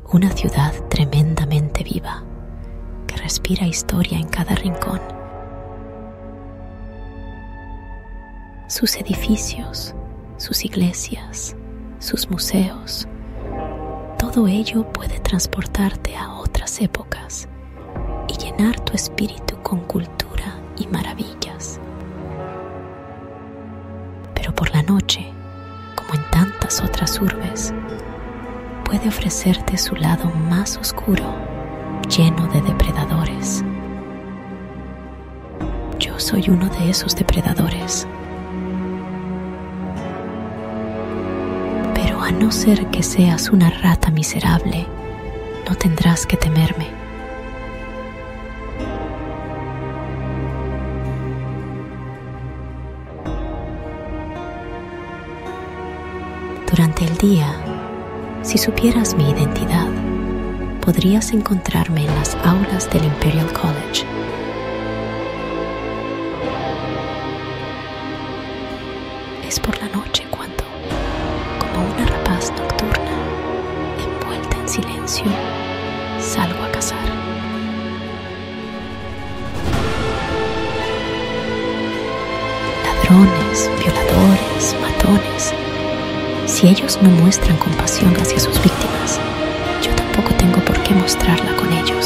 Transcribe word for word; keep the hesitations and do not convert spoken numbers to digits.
Una ciudad tremendamente viva, que respira historia en cada rincón. Sus edificios, sus iglesias, sus museos, todo ello puede transportarte a otras épocas y llenar tu espíritu con cultura y maravillas. Pero por la noche, como en tantas otras urbes, puede ofrecerte su lado más oscuro, lleno de depredadores. Yo soy uno de esos depredadores. Pero a no ser que seas una rata miserable, no tendrás que temerme. Durante el día, si supieras mi identidad, podrías encontrarme en las aulas del Imperial College. Es por la noche cuando, como una rapaz nocturna, envuelta en silencio, salgo a cazar. Ladrones, violadores, matones. Si ellos no muestran compasión hacia sus víctimas, yo tampoco tengo por qué mostrarla con ellos.